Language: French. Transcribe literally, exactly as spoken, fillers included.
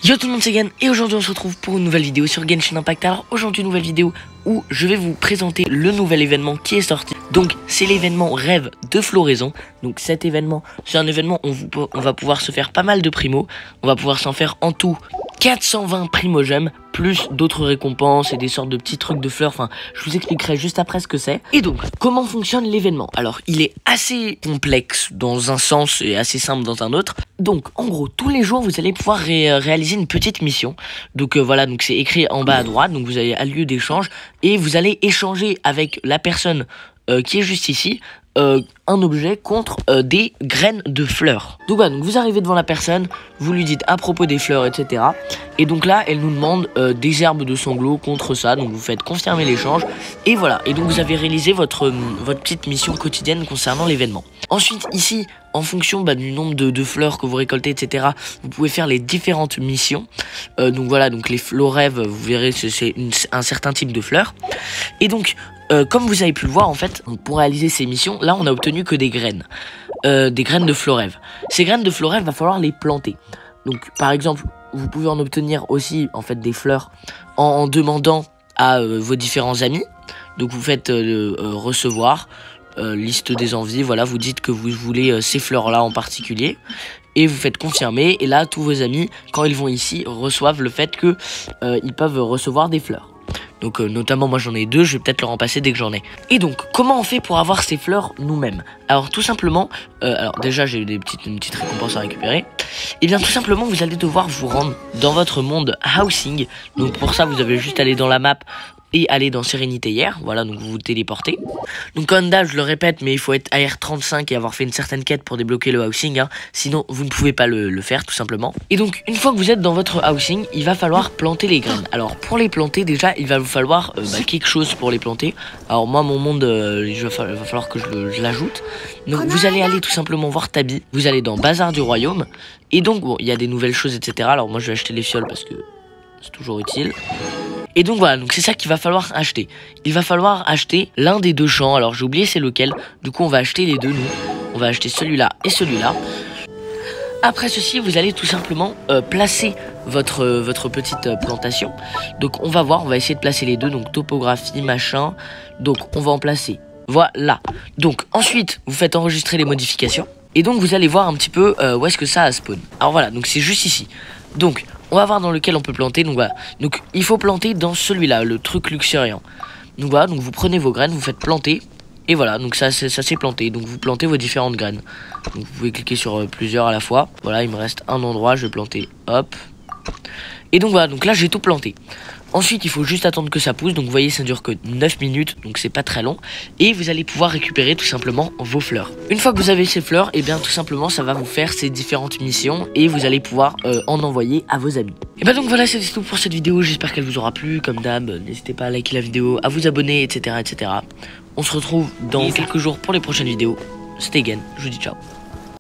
Yo tout le monde, c'est Gan et aujourd'hui on se retrouve pour une nouvelle vidéo sur Genshin Impact. Alors aujourd'hui une nouvelle vidéo où je vais vous présenter le nouvel événement qui est sorti. Donc c'est l'événement Rêve de Floraison. Donc cet événement, c'est un événement où on, vous, on va pouvoir se faire pas mal de primos. On va pouvoir s'en faire en tout quatre cent vingt primogems, plus d'autres récompenses et des sortes de petits trucs de fleurs. Enfin, je vous expliquerai juste après ce que c'est. Et donc, comment fonctionne l'événement? Alors, il est assez complexe dans un sens et assez simple dans un autre. Donc, en gros, tous les jours, vous allez pouvoir ré réaliser une petite mission. Donc, euh, voilà, donc c'est écrit en bas à droite. Donc, vous avez un lieu d'échange et vous allez échanger avec la personne euh, qui est juste ici. Euh, un objet contre euh, des graines de fleurs. Donc voilà, donc vous arrivez devant la personne, vous lui dites à propos des fleurs, et cetera. Et donc là, elle nous demande euh, des herbes de sanglot contre ça. Donc vous faites confirmer l'échange. Et voilà, et donc vous avez réalisé votre, euh, votre petite mission quotidienne concernant l'événement. Ensuite, ici, en fonction bah, du nombre de, de fleurs que vous récoltez, et cetera, vous pouvez faire les différentes missions. Euh, donc voilà, donc les florèves, vous verrez, c'est un certain type de fleurs. Et donc, Euh, comme vous avez pu le voir en fait, pour réaliser ces missions, là on a obtenu que des graines, euh, des graines de florève. Ces graines de florève, va falloir les planter. Donc par exemple, vous pouvez en obtenir aussi en fait des fleurs en, en demandant à euh, vos différents amis. Donc vous faites euh, euh, recevoir, euh, liste des envies, voilà, vous dites que vous voulez euh, ces fleurs là en particulier. Et vous faites confirmer, et là tous vos amis, quand ils vont ici, reçoivent le fait que euh, ils peuvent recevoir des fleurs. Donc euh, notamment moi j'en ai deux, je vais peut-être leur en passer dès que j'en ai. Et donc comment on fait pour avoir ces fleurs nous-mêmes? Alors tout simplement, euh, alors déjà j'ai des petites, une petite récompense à récupérer. Et bien tout simplement vous allez devoir vous rendre dans votre monde housing. Donc pour ça vous avez juste aller dans la map et aller dans Sérénité hier, voilà, donc vous vous téléportez. Donc comme d'hab, je le répète, mais il faut être A R trente-cinq et avoir fait une certaine quête pour débloquer le housing, hein, sinon vous ne pouvez pas le, le faire tout simplement. Et donc une fois que vous êtes dans votre housing, il va falloir planter les graines. Alors pour les planter déjà, il va vous falloir euh, bah, quelque chose pour les planter. Alors moi mon monde, euh, il, va falloir, il va falloir que je l'ajoute. Donc vous allez aller tout simplement voir Tabi, vous allez dans Bazar du Royaume, et donc bon, il y a des nouvelles choses, et cetera. Alors moi je vais acheter les fioles parce que c'est toujours utile. Et donc voilà, donc c'est ça qu'il va falloir acheter. Il va falloir acheter l'un des deux champs. Alors j'ai oublié c'est lequel. Du coup on va acheter les deux nous. On va acheter celui-là et celui-là. Après ceci, vous allez tout simplement euh, placer votre, euh, votre petite euh, plantation. Donc on va voir, on va essayer de placer les deux. Donc topographie, machin. Donc on va en placer. Voilà. Donc ensuite, vous faites enregistrer les modifications. Et donc vous allez voir un petit peu euh, où est-ce que ça a spawn. Alors voilà, donc c'est juste ici. Donc on va voir dans lequel on peut planter. Donc voilà, donc il faut planter dans celui-là, le truc luxuriant. Donc voilà, donc vous prenez vos graines, vous faites planter. Et voilà, donc ça ça s'est planté. Donc vous plantez vos différentes graines. Donc vous pouvez cliquer sur euh, plusieurs à la fois. Voilà, il me reste un endroit, je vais planter, hop. Et donc voilà, donc là j'ai tout planté. Ensuite il faut juste attendre que ça pousse. Donc vous voyez ça dure que neuf minutes, donc c'est pas très long. Et vous allez pouvoir récupérer tout simplement vos fleurs. Une fois que vous avez ces fleurs, et bien tout simplement ça va vous faire ces différentes missions. Et vous allez pouvoir euh, en envoyer à vos amis. Et bah donc voilà, c'est tout pour cette vidéo. J'espère qu'elle vous aura plu. Comme d'hab, n'hésitez pas à liker la vidéo, à vous abonner, etc, etc. On se retrouve dans quelques jours pour les prochaines vidéos. C'était Gan, je vous dis ciao.